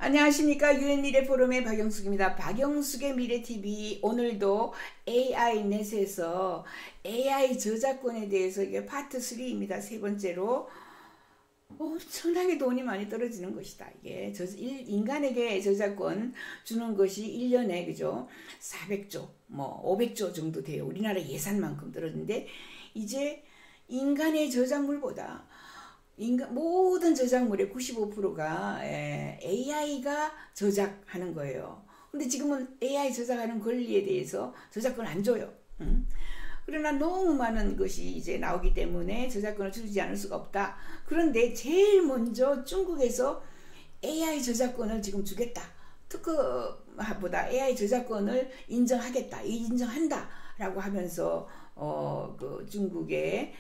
안녕하십니까. 유엔미래 포럼의 박영숙입니다. 박영숙의 미래TV 오늘도 AI넷에서 AI 저작권에 대해서 이게 파트 3입니다. 세 번째로 엄청나게 돈이 많이 떨어지는 것이다. 이게 인간에게 저작권 주는 것이 1년에 그죠? 400조, 500조 정도 돼요. 우리나라 예산만큼 떨어지는데 이제 인간의 저작물보다 모든 저작물의 95%가 AI가 저작하는 거예요. 근데 지금은 AI 저작하는 권리에 대해서 저작권 안 줘요. 그러나 너무 많은 것이 이제 나오기 때문에 저작권을 주지 않을 수가 없다. 그런데 제일 먼저 중국에서 AI 저작권을 지금 주겠다. 특허보다 AI 저작권을 인정하겠다. 인정한다. 라고 하면서 그 중국의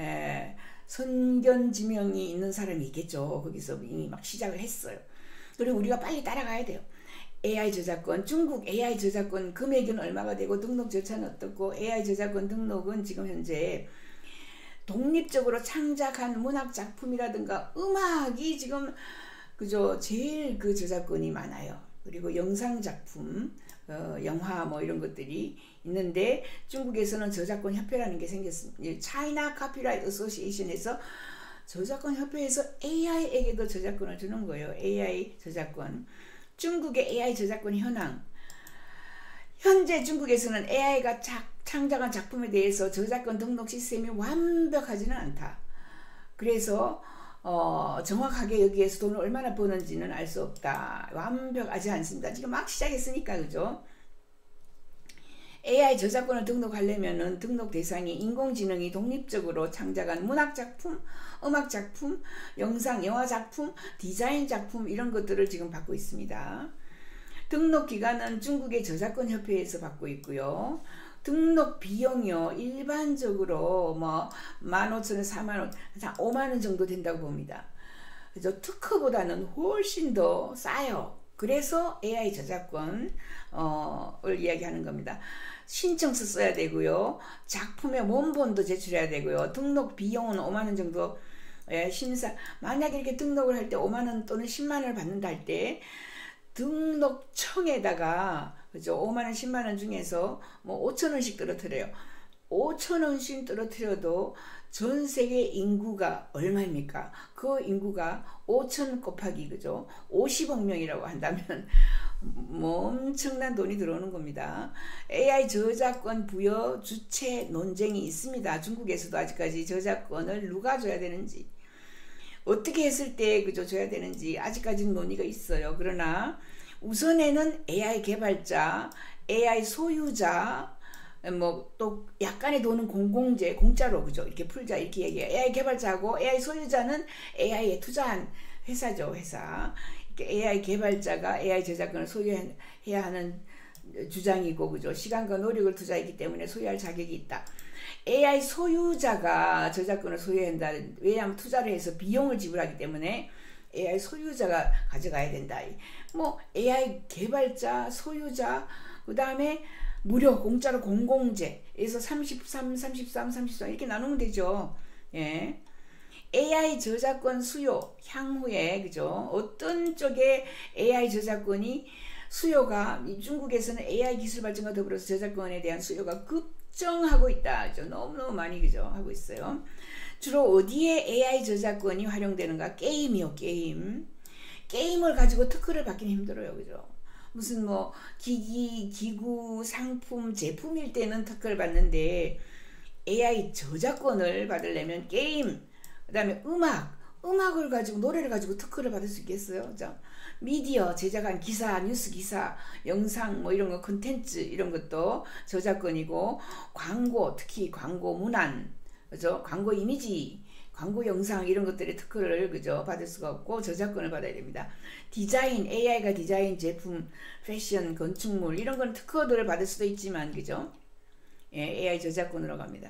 선견지명이 있는 사람이 있겠죠. 거기서 이미 막 시작을 했어요. 그리고 우리가 빨리 따라가야 돼요. AI 저작권, 중국 AI 저작권 금액은 얼마가 되고 등록 절차는 어떻고, AI 저작권 등록은 지금 현재 독립적으로 창작한 문학 작품이라든가 음악이 지금 그죠 제일 그 저작권이 많아요. 그리고 영상 작품, 영화 이런 것들이 있는데 중국에서는 저작권 협회라는 게 생겼습니다. 차이나 카피라이트 어소시에이션에서 저작권 협회에서 AI에게도 저작권을 주는 거예요. AI 저작권. 중국의 AI 저작권 현황. 현재 중국에서는 AI가 창작한 작품에 대해서 저작권 등록 시스템이 완벽하지는 않다. 그래서 정확하게 여기에서 돈을 얼마나 버는지는 알 수 없다. 완벽하지 않습니다. 지금 막 시작했으니까 그죠? AI 저작권을 등록하려면은 등록 대상이 인공지능이 독립적으로 창작한 문학작품, 음악작품, 영화작품, 디자인 작품 이런 것들을 지금 받고 있습니다. 등록 기간은 중국의 저작권 협회에서 받고 있고요. 등록 비용이요. 일반적으로 15,000원, 40,000원, 50,000원 정도 된다고 봅니다. 그래서 특허보다는 훨씬 더 싸요. 그래서 AI 저작권을 이야기하는 겁니다. 신청서 써야 되고요. 작품의 원본도 제출해야 되고요. 등록 비용은 50,000원 정도 만약에 이렇게 등록을 할 때 50,000원 또는 100,000원을 받는다 할 때 등록청에다가 그죠? 50,000원, 100,000원 중에서 5,000원씩 떨어뜨려요. 5,000원씩 떨어뜨려도 전 세계 인구가 얼마입니까? 그 인구가 5,000 곱하기 그죠? 50억 명이라고 한다면 엄청난 돈이 들어오는 겁니다. AI 저작권 부여 주체 논쟁이 있습니다. 중국에서도 아직까지 저작권을 누가 줘야 되는지, 어떻게 했을 때 그죠 줘야 되는지 아직까지는 논의가 있어요. 그러나 우선에는 AI 개발자, AI 소유자, 또 약간의 돈은 공공재, 공짜로 그죠 이렇게 풀자 이렇게 얘기해요. AI 개발자하고 AI 소유자는 AI에 투자한 회사죠. 회사. AI 개발자가 AI 저작권을 소유해야 하는 주장이고 그죠. 시간과 노력을 투자했기 때문에 소유할 자격이 있다. AI 소유자가 저작권을 소유해야 한다. 왜냐하면 투자를 해서 비용을 지불하기 때문에 AI 소유자가 가져가야 된다. AI 개발자, 소유자, 그 다음에 무료, 공짜로 공공재에서 33, 33, 34 이렇게 나누면 되죠. 예. AI 저작권 수요 향후에 그죠? 어떤 쪽에 AI 저작권이 수요가 중국에서는 AI 기술 발전과 더불어서 저작권에 대한 수요가 급증하고 있다. 그죠? 너무너무 많이 그죠? 하고 있어요. 주로 어디에 AI 저작권이 활용되는가? 게임이요, 게임. 게임을 가지고 특허를 받기는 힘들어요. 그죠? 무슨 기기, 기구, 상품, 제품일 때는 특허를 받는데 AI 저작권을 받으려면 게임, 그 다음에 음악을 가지고 노래를 가지고 특허를 받을 수 있겠어요? 그죠? 미디어 제작한 기사, 뉴스 기사, 영상 이런 거 콘텐츠 이런 것도 저작권이고, 광고, 특히 광고 문안, 그죠? 광고 이미지, 광고 영상 이런 것들의 특허를 그죠 받을 수가 없고 저작권을 받아야 됩니다. 디자인, AI가 디자인 제품, 패션, 건축물 이런 건 특허들을 받을 수도 있지만 그죠? 예, AI 저작권으로 갑니다.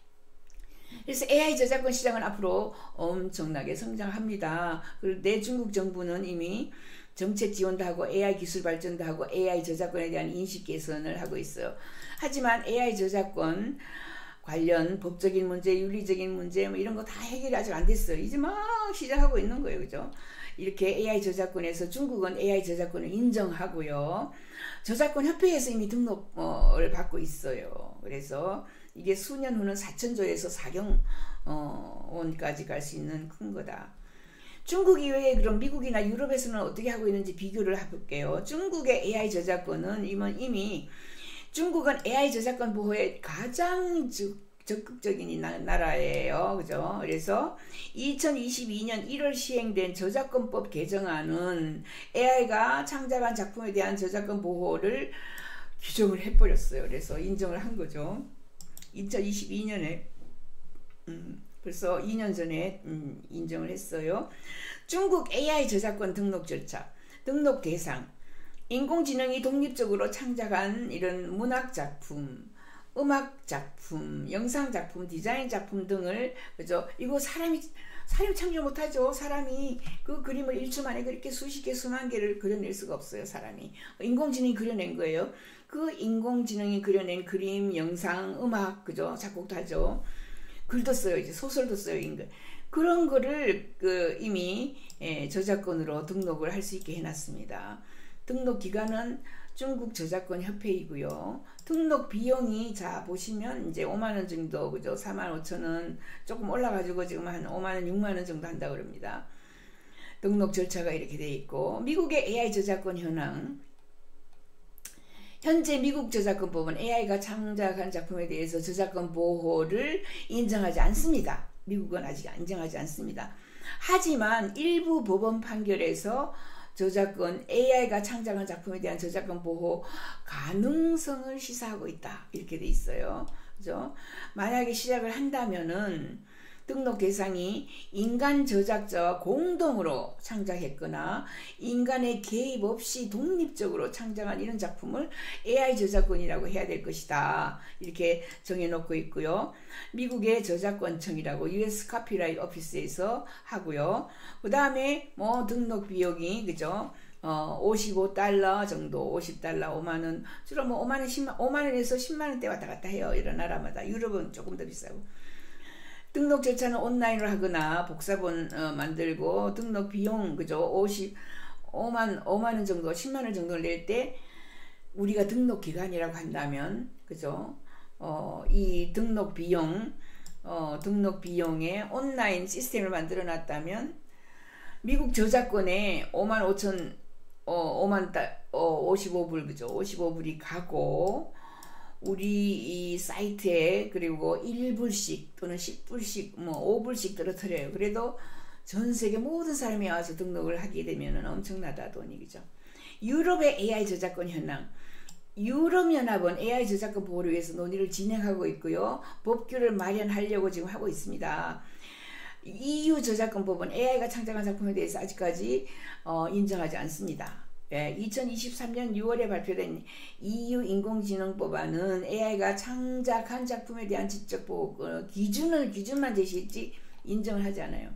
그래서 AI 저작권 시장은 앞으로 엄청나게 성장합니다. 그리고 중국 정부는 이미 정책 지원도 하고 AI 기술 발전도 하고 AI 저작권에 대한 인식 개선을 하고 있어요. 하지만 AI 저작권 관련 법적인 문제, 윤리적인 문제 이런 거 다 해결이 아직 안 됐어요. 이제 막 시작하고 있는 거예요. 그죠? 이렇게 AI 저작권에서 중국은 AI 저작권을 인정하고요. 저작권 협회에서 이미 등록을 받고 있어요. 그래서 이게 수년 후는 4천조에서 4경 원까지 갈 수 있는 큰 거다. 중국 이외에 그럼 미국이나 유럽에서는 어떻게 하고 있는지 비교를 해볼게요. 중국의 AI 저작권은 이미 중국은 AI 저작권 보호에 가장 적극적인 나라예요. 그죠? 그래서 2022년 1월 시행된 저작권법 개정안은 AI가 창작한 작품에 대한 저작권 보호를 규정을 해버렸어요. 그래서 인정을 한 거죠. 2022년에 벌써 2년 전에 인정을 했어요. 중국 AI 저작권 등록 절차, 등록 대상, 인공지능이 독립적으로 창작한 이런 문학작품, 음악작품, 영상작품, 디자인작품 등을, 그죠? 이거 사람이 창조 못하죠. 사람이 그 그림을 1초 만에 그렇게 수십 개, 수만 개를 그려낼 수가 없어요. 사람이. 인공지능이 그려낸 거예요. 그 인공지능이 그려낸 그림, 영상, 음악, 그죠? 작곡도 하죠. 글도 써요. 이제 소설도 써요. 그런 거를 이미 저작권으로 등록을 할 수 있게 해놨습니다. 등록 기관은 중국 저작권 협회이고요. 등록 비용이 자 보시면 이제 5만원 정도, 그죠? 45,000원 조금 올라가지고 지금 한 5만원, 6만원 정도 한다 그럽니다. 등록 절차가 이렇게 돼 있고, 미국의 AI 저작권 현황. 현재 미국 저작권법은 AI가 창작한 작품에 대해서 저작권 보호를 인정하지 않습니다. 미국은 아직 인정하지 않습니다. 하지만 일부 법원 판결에서 저작권, AI가 창작한 작품에 대한 저작권 보호 가능성을 시사하고 있다. 이렇게 돼 있어요. 그죠? 만약에 시작을 한다면은 등록 대상이 인간 저작자와 공동으로 창작했거나 인간의 개입 없이 독립적으로 창작한 이런 작품을 AI 저작권이라고 해야 될 것이다. 이렇게 정해놓고 있고요. 미국의 저작권청이라고 US 카피라이트 오피스에서 하고요. 그 다음에 뭐 등록 비용이, 그죠? $55 정도, $50, 5만원, 주로 뭐 5만원에서 10만원대 왔다 갔다 해요. 이런 나라마다. 유럽은 조금 더 비싸고. 등록 절차는 온라인으로 하거나 복사본 만들고, 등록 비용, 그죠? 5만원 정도, 10만원 정도를 낼 때 우리가 등록 기간이라고 한다면, 그죠? 이 등록 비용에 온라인 시스템을 만들어 놨다면 미국 저작권에 55불, 그죠? 55불이 가고, 우리 이 사이트에 그리고 1불씩 또는 10불씩 뭐 5불씩 떨어뜨려요. 그래도 전 세계 모든 사람이 와서 등록을 하게 되면 엄청나다 돈이, 그죠? 유럽의 AI 저작권 현황. 유럽연합은 AI 저작권 보호를 위해서 논의를 진행하고 있고요. 법규를 마련하려고 지금 하고 있습니다. EU 저작권법은 AI가 창작한 작품에 대해서 아직까지 인정하지 않습니다. 2023년 6월에 발표된 EU 인공지능법안은 AI가 창작한 작품에 대한 지적 보호 기준만 제시했지 인정을 하지 않아요.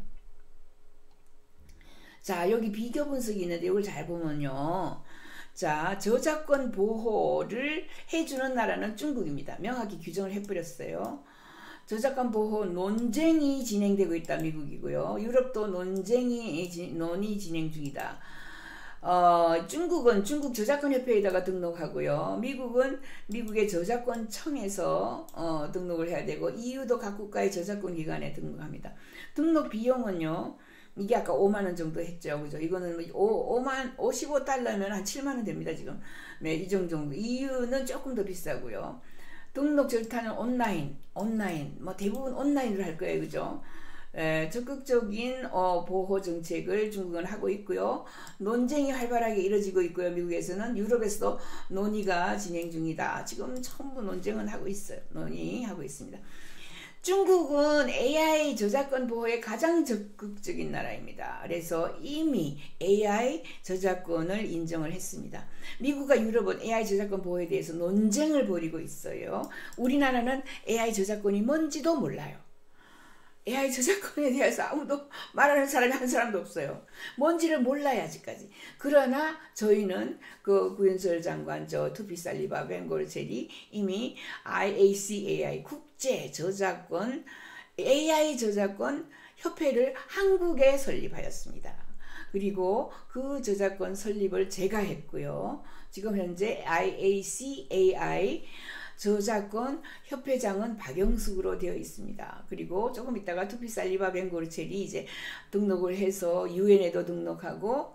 자, 여기 비교 분석이 있는데 이걸 잘 보면요. 자, 저작권 보호를 해주는 나라는 중국입니다. 명확히 규정을 해버렸어요. 저작권 보호 논쟁이 진행되고 있다, 미국이고요. 유럽도 논의 진행 중이다. 중국은 중국 저작권협회에다가 등록하고요. 미국은 미국의 저작권청에서 등록을 해야 되고, EU도 각 국가의 저작권 기관에 등록합니다. 등록 비용은요, 이게 아까 5만원 정도 했죠. 그죠? 이거는 55달러면 한 7만원 됩니다, 지금. 네, 이 정도. EU는 조금 더 비싸고요. 등록 절차는 온라인, 뭐 대부분 온라인으로 할 거예요. 그죠? 적극적인 보호 정책을 중국은 하고 있고요. 논쟁이 활발하게 이루어지고 있고요. 미국에서는, 유럽에서도 논의가 진행 중이다. 지금 전부 논쟁은 하고 있어요. 논의하고 있습니다. 중국은 AI 저작권 보호에 가장 적극적인 나라입니다. 그래서 이미 AI 저작권을 인정을 했습니다. 미국과 유럽은 AI 저작권 보호에 대해서 논쟁을 벌이고 있어요. 우리나라는 AI 저작권이 뭔지도 몰라요. AI 저작권에 대해서 아무도 말하는 사람이 한 사람도 없어요. 뭔지를 몰라요, 아직까지. 그러나 저희는 그 구윤설 장관, 투피살리바, 벵골 체리 이미 IACAI 국제 저작권 AI 저작권 협회를 한국에 설립하였습니다. 그리고 그 저작권 설립을 제가 했고요. 지금 현재 IACAI 저작권 협회장은 박영숙으로 되어 있습니다. 그리고 조금 있다가 투피살리바 벵고르첼이 이제 등록을 해서 UN에도 등록하고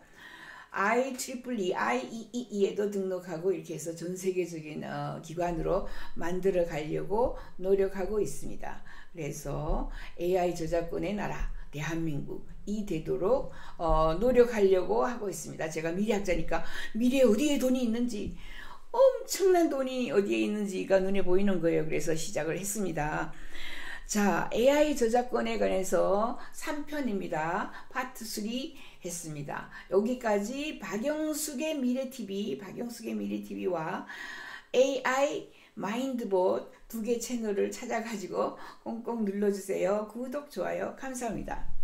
IEEE에도 등록하고 이렇게 해서 전 세계적인 기관으로 만들어 가려고 노력하고 있습니다. 그래서 AI 저작권의 나라 대한민국이 되도록 노력하려고 하고 있습니다. 제가 미래학자니까 미래에 어디에 돈이 있는지, 엄청난 돈이 어디에 있는지가 눈에 보이는 거예요. 그래서 시작을 했습니다. 자, AI 저작권에 관해서 3편입니다. 파트 3 했습니다. 여기까지 박영숙의 미래TV와 AI 마인드봇 두 개 채널을 찾아가지고 꽁꽁 눌러주세요. 구독, 좋아요 감사합니다.